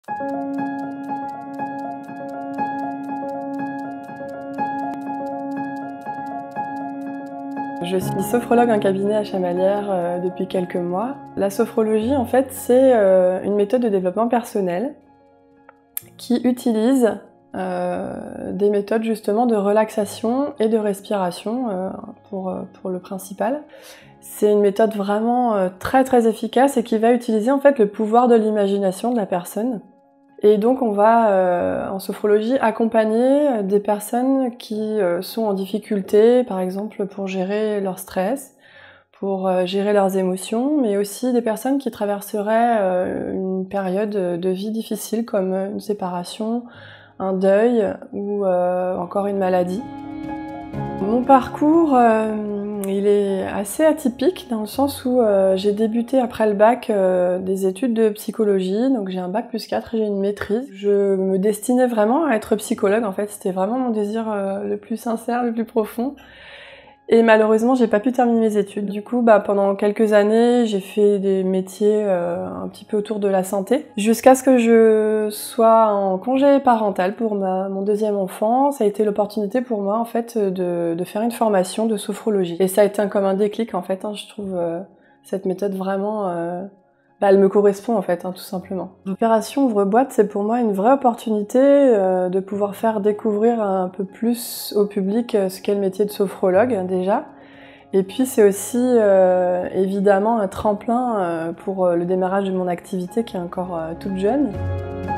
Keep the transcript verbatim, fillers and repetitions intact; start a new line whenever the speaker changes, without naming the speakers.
Je suis sophrologue en cabinet à Chamalières euh, depuis quelques mois. La sophrologie, en fait, c'est euh, une méthode de développement personnel qui utilise euh, des méthodes justement de relaxation et de respiration euh, pour, pour le principal. C'est une méthode vraiment euh, très très efficace et qui va utiliser en fait le pouvoir de l'imagination de la personne. Et donc on va, euh, en sophrologie, accompagner des personnes qui euh, sont en difficulté, par exemple pour gérer leur stress, pour euh, gérer leurs émotions, mais aussi des personnes qui traverseraient euh, une période de vie difficile comme une séparation, un deuil ou euh, encore une maladie. Mon parcours, euh, il est assez atypique dans le sens où euh, j'ai débuté après le bac euh, des études de psychologie, donc j'ai un bac plus quatre et j'ai une maîtrise. Je me destinais vraiment à être psychologue, en fait, c'était vraiment mon désir euh, le plus sincère, le plus profond. Et malheureusement, j'ai pas pu terminer mes études. Du coup, bah, pendant quelques années, j'ai fait des métiers euh, un petit peu autour de la santé, jusqu'à ce que je sois en congé parental pour ma, mon deuxième enfant. Ça a été l'opportunité pour moi, en fait, de, de faire une formation de sophrologie. Et ça a été un, comme un déclic, en fait. Hein, je trouve euh, cette méthode vraiment... Euh, Bah, elle me correspond en fait, hein, tout simplement. L'opération Ouvre-Boîte, c'est pour moi une vraie opportunité euh, de pouvoir faire découvrir un peu plus au public euh, ce qu'est le métier de sophrologue, hein, déjà. Et puis c'est aussi euh, évidemment un tremplin euh, pour euh, le démarrage de mon activité qui est encore euh, toute jeune.